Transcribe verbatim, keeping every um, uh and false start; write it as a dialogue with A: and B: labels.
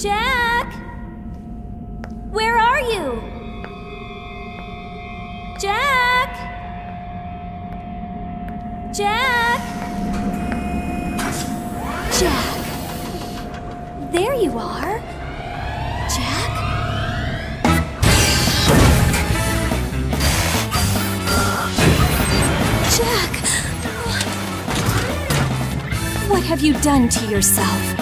A: Jack? Where are you? Jack? Jack? Jack? There you are. Jack? Jack! What have you done to yourself?